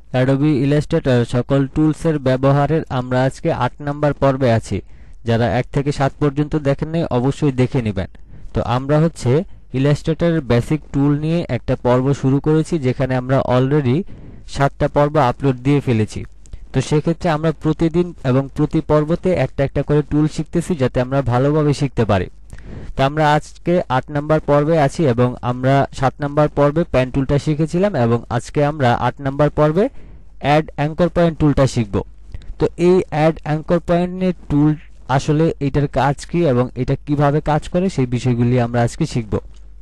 Adobe Illustrator সকল টুলসের ব্যবহারের আমরা আজকে ৮ নাম্বার পর্বে আছি। যারা ১ থেকে ৭ পর্যন্ত দেখেন নাই অবশ্যই দেখে নেবেন। তো আমরা হচ্ছে ইলাস্ট্রেটরের বেসিক টুল নিয়ে একটা পর্ব শুরু করেছি, যেখানে আমরা অলরেডি ৭টা পর্ব আপলোড দিয়ে ফেলেছি। তো সেক্ষেত্রে আমরা প্রতিদিন এবং প্রতি পর্বতে একটা একটা করে টুল শিখতেছি, যাতে আমরা ভালোভাবে শিখতে পারি। তো আমরা আজকে ৮ নাম্বার পর্বে আছি এবং আমরা ৭ নাম্বার পর্বে প্যান টুলটা শিখেছিলাম, এবং আজকে আমরা ৮ নাম্বার পর্বে অ্যাড অ্যাঙ্কর পয়েন্ট টুলটা শিখব। তো এই অ্যাড অ্যাঙ্কর পয়েন্টের টুল আসলে এটার কাজ কি এবং এটা কিভাবে কাজ করে সেই বিষয়গুলি আমরা আজকে শিখব।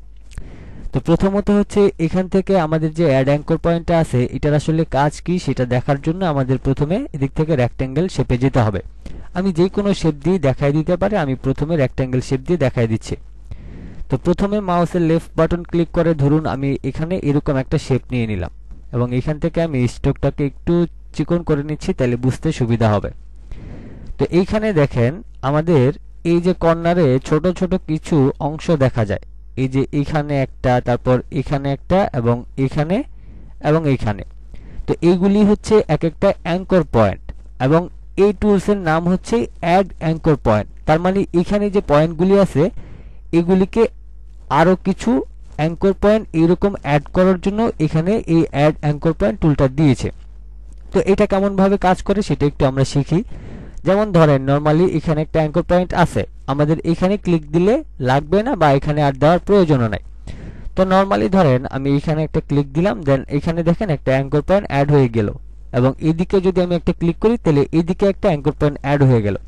তো প্রথমত হচ্ছে এখান থেকে আমাদের যে অ্যাড অ্যাঙ্কর পয়েন্টটা আছে এটার আসলে কাজ কি সেটা দেখার জন্য আমাদের প্রথমে এদিক থেকে রেক্ট্যাঙ্গেল শেপে যেতে হবে। আমি যে কোনো শেপ দিয়ে দেখাই দিতে পারি, আমি প্রথমে রেক্ট্যাঙ্গেল শেপ দিয়ে দেখাই দিচ্ছি। তো প্রথমে মাউসের লেফট বাটন ক্লিক করে ধরুন আমি এখানে এরকম একটা শেপ নিয়ে নিলাম, এবং এখান থেকে আমি স্ট্রোকটাকে একটু চিকন করে নিচ্ছি, তাহলে বুঝতে সুবিধা হবে। তো এইখানে দেখেন আমাদের এই যে কর্নারে ছোট ছোট কিছু অংশ দেখা যায়, এই যে এখানে একটা, তারপর এখানে একটা, এবং এখানে এবং এইখানে। তো এইগুলি হচ্ছে এক একটা অ্যাঙ্কর পয়েন্ট, এবং এই টুলসের নাম হচ্ছে অ্যাড অ্যাঙ্কর পয়েন্ট। তার মানে এখানে যে পয়েন্টগুলি আছে এগুলিকে আরও কিছু অ্যাঙ্কর পয়েন্ট এইরকম অ্যাড করার জন্য এখানে এই অ্যাড অ্যাঙ্কর পয়েন্ট টুলটা দিয়েছে। তো এটা কেমনভাবে কাজ করে সেটা একটু আমরা শিখি। যেমন ধরেন নর্মালি এখানে একটা অ্যাঙ্কর পয়েন্ট আছে, আমাদের এখানে ক্লিক দিলে লাগবে না বা এখানে আর দেওয়ার প্রয়োজনও নাই। তো নর্মালি ধরেন আমি এখানে একটা ক্লিক দিলাম, দেন এখানে দেখেন একটা অ্যাঙ্কর পয়েন্ট অ্যাড হয়ে গেল, এবং এদিকে যদি আমি একটা ক্লিক করি তাহলে এদিকে একটা অ্যাঙ্কর পয়েন্ট অ্যাড হয়ে গেল।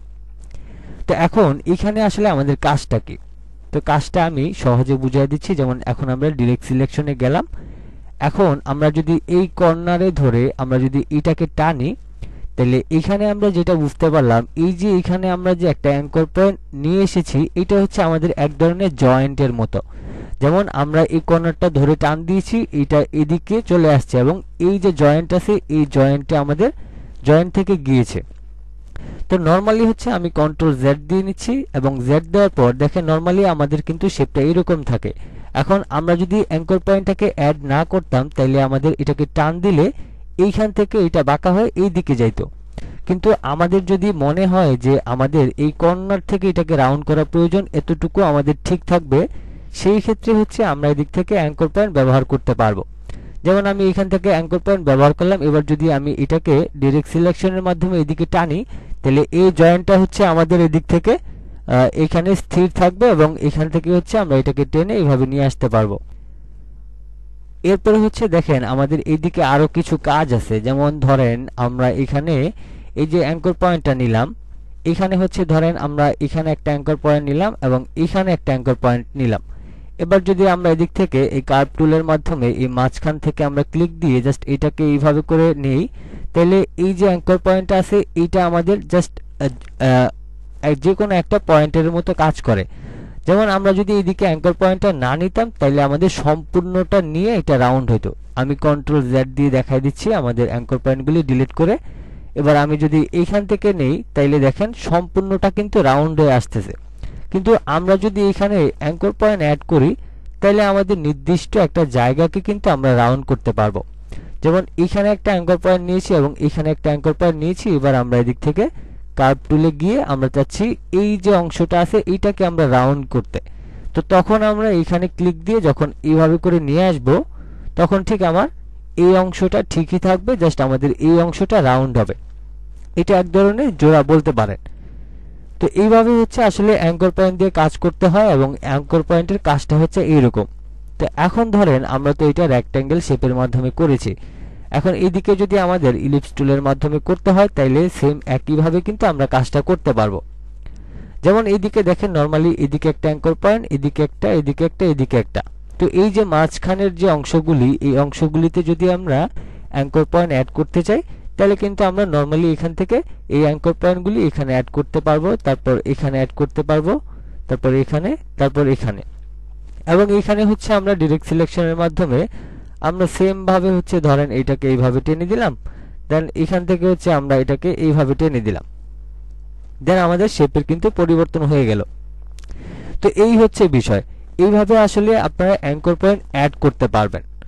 তো এখন এখানে আসলে আমাদের কাজটা কি? তো কাজটা আমি সহজে বুঝিয়ে দিচ্ছি। যেমন এখন আমরা ডিরেক্ট সিলেকশনে গেলাম, এখন আমরা যদি এই কর্নারে ধরে আমরা যদি এটাকে টানি, তাহলে এখানে আমরা যেটা বুঝতে পারলাম, এই যে এখানে আমরা যে একটা অ্যাঙ্কর পয়েন্ট নিয়ে এসেছি এটা হচ্ছে আমাদের এক ধরনের জয়েন্টের মতো। যেমন আমরা এই কর্নারটা ধরে টান দিয়েছি, এটা এদিকে চলে আসছে, এবং এই যে জয়েন্ট আছে এই জয়েন্টে আমাদের জয়েন্ট থেকে গিয়েছে। তো নর্মালি হচ্ছে আমি কন্ট্রোল জেড দিয়ে নিচ্ছি, এবং জেড দেওয়ার পর দেখেন নর্মালি আমাদের কিন্তু শেপটা এরকম থাকে। এখন আমরা যদি অ্যাঙ্কর পয়েন্টটাকে অ্যাড না করতাম তাহলে আমাদের এটাকে টান দিলে এইখান থেকে এটা বাঁকা হয়ে এই দিকে যাইতো। কিন্তু আমাদের যদি মনে হয় যে আমাদের এই কর্নার থেকে এটাকে রাউন্ড করা প্রয়োজন, এতটুকু আমাদের ঠিক থাকবে, সেই ক্ষেত্রে হচ্ছে আমরা এদিক থেকে অ্যাঙ্কর পয়েন্ট ব্যবহার করতে পারবো। যেমন আমি এখান থেকে অ্যাঙ্কর পয়েন্ট ব্যবহার করলাম, এবার যদি আমি এটাকে ডিরেক্ট সিলেকশনের মাধ্যমে এদিকে টানি তাহলে এই জয়েন্টটা হচ্ছে আমাদের এদিক থেকে এখানে স্থির থাকবে, এবং এখান থেকে হচ্ছে আমরা এটাকে টেনে এইভাবে নিয়ে আসতে পারবো। এরপরে হচ্ছে দেখেন আমাদের এইদিকে আরো কিছু কাজ আছে। যেমন ধরেন আমরা এখানে এই যে অ্যাঙ্কর পয়েন্টটা নিলাম, এখানে হচ্ছে ধরেন আমরা এখানে একটা অ্যাঙ্কর পয়েন্ট নিলাম এবং এখানে একটা অ্যাঙ্কর পয়েন্ট নিলাম। এবার যদি আমরা এদিক থেকে এই কার্ভ টুলের মাধ্যমে এই মাঝখান থেকে আমরা ক্লিক দিয়ে জাস্ট এটাকে এইভাবে করে নেই, তাহলে এই যে অ্যাঙ্কর পয়েন্টটা আছে এইটা আমাদের জাস্ট যে কোনো একটা পয়েন্টের মতো কাজ করে। যেমন আমরা যদি এইদিকে অ্যাঙ্কর পয়েন্টটা না নিতাম তাহলে আমাদের সম্পূর্ণটা নিয়ে এটা রাউন্ড হতো। আমি কন্ট্রোল জেড দিয়ে দেখাই দিচ্ছি আমাদের অ্যাঙ্কর পয়েন্টগুলি ডিলিট করে। এবার আমি যদি এইখান থেকে নেই তাইলে দেখেন সম্পূর্ণটা কিন্তু রাউন্ড হয়ে আসতেছে। কিন্তু আমরা যদি এখানে অ্যাঙ্কর পয়েন্ট অ্যাড করি তাহলে আমাদের নির্দিষ্ট একটা জায়গাকে কিন্তু আমরা রাউন্ড করতে পারবো। যেমন এখানে একটা অ্যাঙ্কর পয়েন্ট নিয়েছি এবং এখানে একটা অ্যাঙ্কর পয়েন্ট নিয়েছি। এবার আমরা এদিক থেকে কার্ভ টুলে গিয়ে আমরা চাচ্ছি এই যে অংশটা আছে এইটাকে আমরা রাউন্ড করতে। তো তখন আমরা এইখানে ক্লিক দিয়ে যখন এইভাবে করে নিয়ে আসব, তখন ঠিক আমার এই অংশটা ঠিকই থাকবে, জাস্ট আমাদের এই অংশটা রাউন্ড হবে। এটা এক ধরনের জোড়া বলতে পারেন। তো এইভাবে হচ্ছে আসলে অ্যাঙ্কর পয়েন্ট দিয়ে কাজ করতে হয়, এবং অ্যাঙ্কর পয়েন্টের কাজটা হচ্ছে এইরকম। তো এখন ধরেন আমরা তো এটা রেক্ট্যাঙ্গেল শেপের মাধ্যমে করেছি, এখন এইদিকে যদি আমাদের ইলিপস টুলের মাধ্যমে করতে হয় তাইলে সেম একইভাবে কিন্তু আমরা কাজটা করতে পারবো। যেমন এইদিকে দেখেন নর্মালি এদিকে একটা অ্যাঙ্কর পয়েন্ট, এদিকে একটা, এদিকে একটা, এদিকে একটা। তো এই যে মাঝখানের যে অংশগুলি, এই অংশগুলিতে যদি আমরা অ্যাঙ্কর পয়েন্ট অ্যাড করতে চাই তাহলে কিন্তু আমরা নর্মালি এখান থেকে এই অ্যাঙ্কর পয়েন্টগুলি এখানে অ্যাড করতে পারবো, তারপর এখানে অ্যাড করতে পারবো, তারপর এখানে, তারপর এখানে। এবং এখানে হচ্ছে আমরা ডিরেক্ট সিলেকশনের মাধ্যমে আমরা সেম ভাবে হচ্ছে ধরেন এইটাকে এইভাবে টেনে দিলাম, দেন এখান থেকে হচ্ছে আমরা এটাকে এইভাবে টেনে দিলাম, দেন আমাদের শেপের কিন্তু পরিবর্তন হয়ে গেল। তো এই হচ্ছে বিষয়, এইভাবে আসলে আপনারা অ্যাঙ্কর পয়েন্ট অ্যাড করতে পারবেন।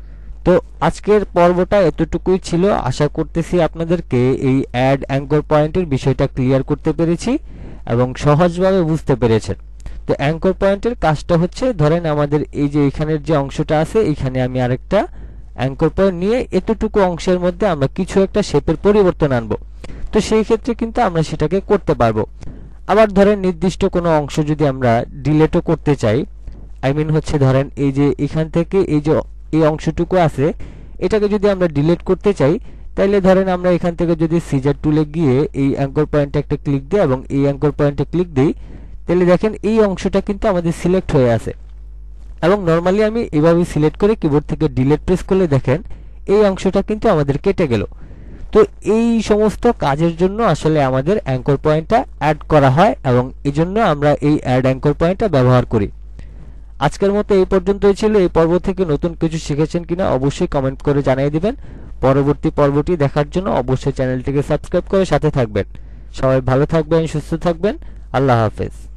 তো আজকের পর্বটা এতটুকুই ছিল। আশা করতেছি আপনাদেরকে এই অ্যাড অ্যাঙ্কর পয়েন্টের বিষয়টা ক্লিয়ার করতে পেরেছি এবং সহজভাবে বুঝতে পেরেছেন। তো অ্যাঙ্কর পয়েন্টের কাজটা হচ্ছে, ধরেন আমাদের এই যে এখানের যে অংশটা আছে, এখানে আমি আরেকটা অ্যাঙ্কর পয়েন্ট নিয়ে এতটুকু অংশের মধ্যে আমরা কিছু একটা শেপের পরিবর্তন আনবো। তো সেই ক্ষেত্রে কিন্তু আমরা সেটাকে করতে পারবো। আবার ধরেন নির্দিষ্ট কোনো অংশ যদি আমরা ডিলেটও করতে চাই, হচ্ছে ধরেন এই যে এখান থেকে এই যে এই অংশটুকু আছে, এটাকে যদি আমরা ডিলিট করতে চাই, তাইলে ধরেন আমরা এখান থেকে যদি সিজার টুলে গিয়ে এই অ্যাঙ্কর পয়েন্টে একটা ক্লিক দিই এবং এই অ্যাঙ্কর পয়েন্টে ক্লিক দিই, তাহলে দেখেন এই অংশটা কিন্তু আমাদের সিলেক্ট হয়ে আছে। এবং নর্মালি আমি এভাবে সিলেক্ট করে কিবোর্ড থেকে ডিলিট প্রেস করলে দেখেন এই অংশটা কিন্তু আমাদের কেটে গেল। তো এই সমস্ত কাজের জন্য আসলে আমাদের অ্যাঙ্কর পয়েন্টটা অ্যাড করা হয় এবং এই জন্য আমরা এই অ্যাড অ্যাঙ্কর পয়েন্টটা ব্যবহার করি। আজকের মতো এই পর্যন্তই ছিল। এই পর্ব থেকে নতুন কিছু শিখেছেন কিনা অবশ্যই কমেন্ট করে জানিয়ে দিবেন। পরবর্তী পর্বটি দেখার জন্য অবশ্যই চ্যানেলটিকে সাবস্ক্রাইব করে সাথে থাকবেন। সবাই ভালো থাকবেন, সুস্থ থাকবেন। আল্লাহ হাফেজ।